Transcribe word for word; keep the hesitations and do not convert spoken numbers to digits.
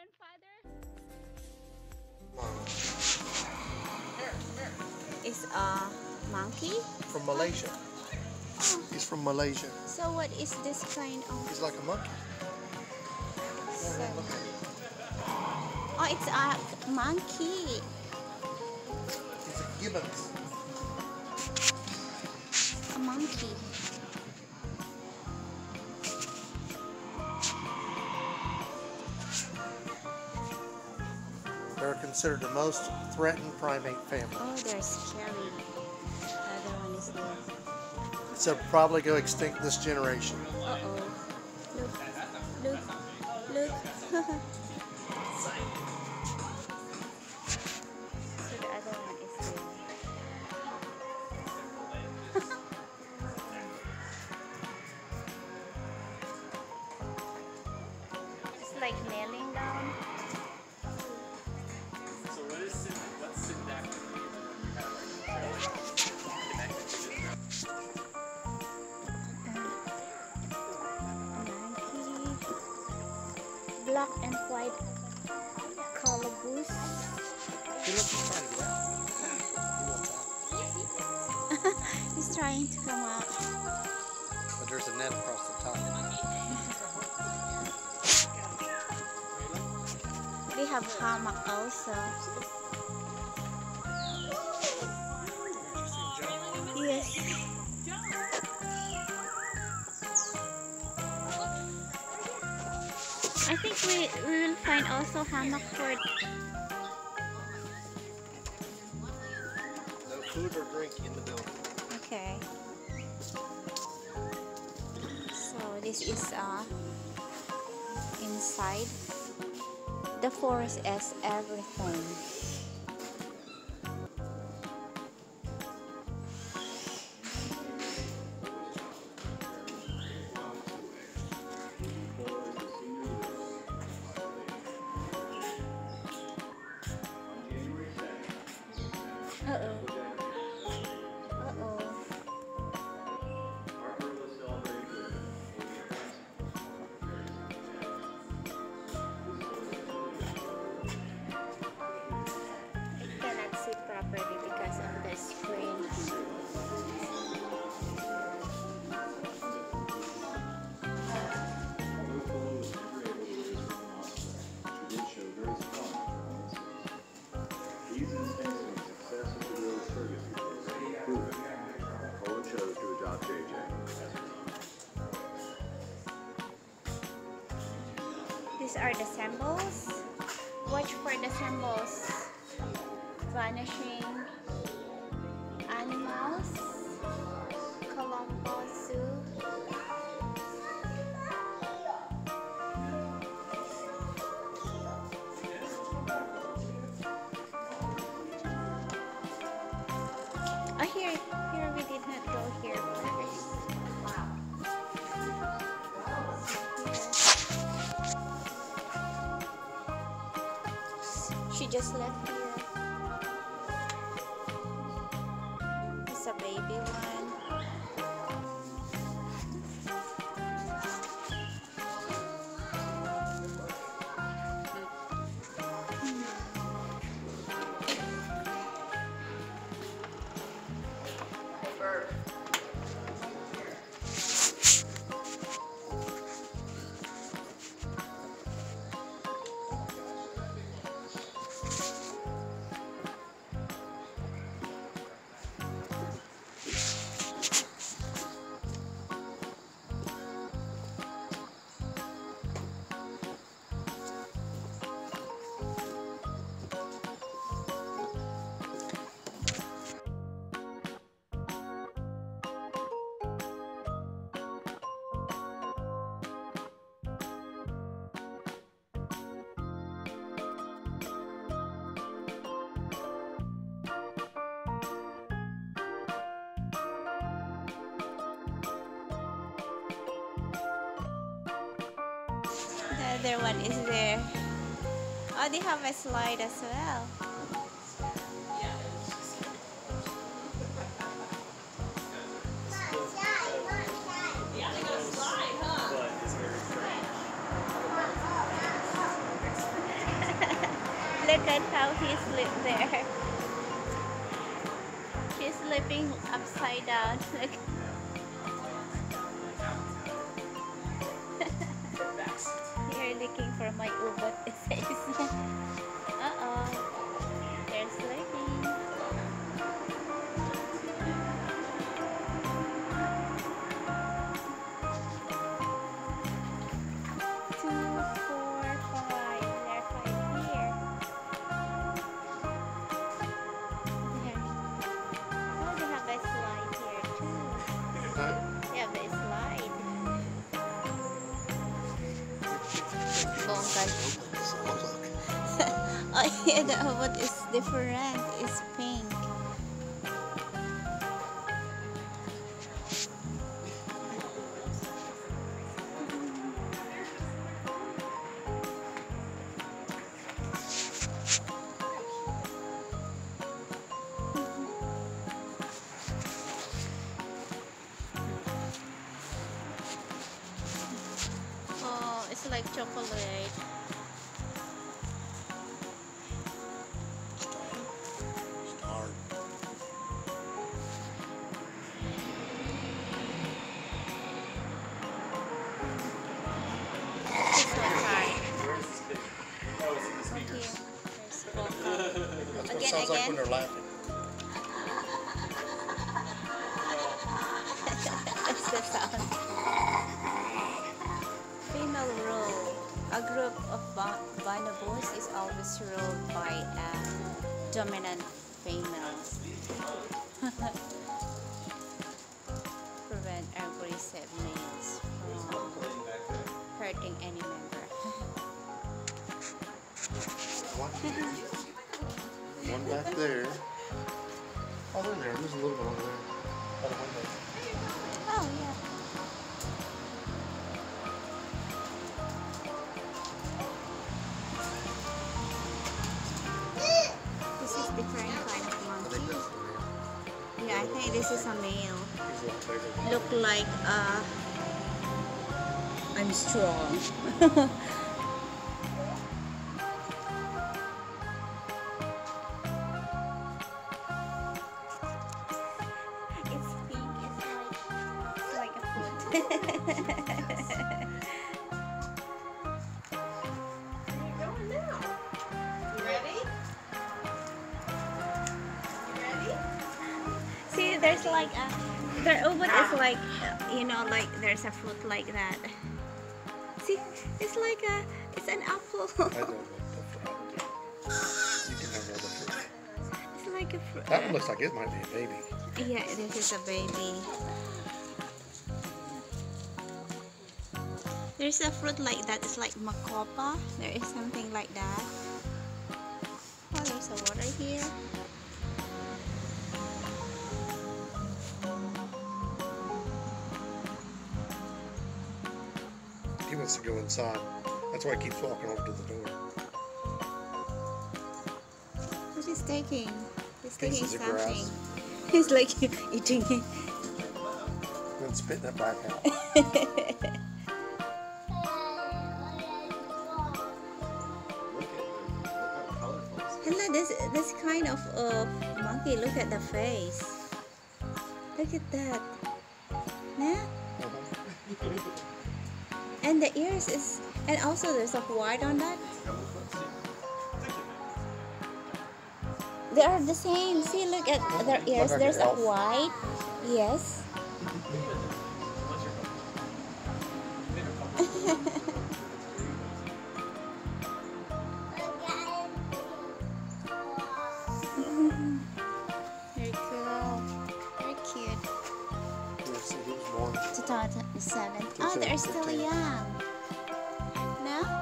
grandfather is a monkey From Malaysia. oh. He's from Malaysia. So what is this kind of He's like a monkey. so, oh, it's a monkey. He's a gibbons. A monkey. They're considered the most threatened primate family. Oh, they're scary. The other one is there. So probably go extinct this generation. Uh oh. Look. Look. Look. So the other one is there. It's like kneeling down. So what is sit, what's syntactic? Black and white calaboose. He looks like trying to get out. He wants out. He's trying to come out. But there's a net across the top. They have hammock also. Yes. I think we, we will find also hammock for No food or drink in the building. okay. So this is uh inside. The forest is everything. Uh-oh. Uh-oh. I cannot see properly because of the screen. These are the symbols. Watch for the symbols. Vanishing animals. Colombo Zoo. Oh, here, here we did not go here first. She just left here. It's a baby one. The other one is there. Oh, they have a slide as well. Look at how he slept there. She's sleeping upside down. Look. You're looking for my ubot, it says. Uh-oh. They're sleeping. Two, four, five. There are five here. There. Oh, they have a slide here too. Huh? They have a slide. Bongkal. Oh yeah, the what is different is pink. Oh, it's like chocolate. Star. This one's hard. Where's this pig? Oh, it's in the Okay. speakers. There's vocal. That's what it Again, sounds like when again. they're laughing. That's the sound. Female role. A group of bo- bonobos is always ruled by a dominant female. Prevent aggressive males from hurting any member. One. One back there. Oh, they're there. There's a little one over there. By the window. Oh yeah. This is different kind of I think monkey. that's the male. Yeah, I think this is a male. He's a lot bigger. Look like uh I'm strong. It's pink. It's like it's like a foot. Where you going now? You ready? You ready? See, there's like a their oven is like uh, you know, like there's a fruit like that. See, it's like a it's an apple. I don't know the fruit. You can have all the fruit. It's like a fruit. That one looks like it might be a baby. Yeah, this is a baby. There's a fruit like that. It's like makopa. There is something like that. Oh, there's a water here. He wants to go inside. That's why he keeps walking over to the door. What is taking? He's taking Pieces of something. grass. He's like eating it. Then spitting it back out. Hello, this this kind of uh, monkey. Look at the face. Look at that. Yeah? And the ears is, and also there's a white on that. They are the same. See, look at their ears. like There's an a elf. white. Yes. Very cool. Very cute. Yes, he was born. two thousand seven. two Oh, they're thousand still fifteen. young. No?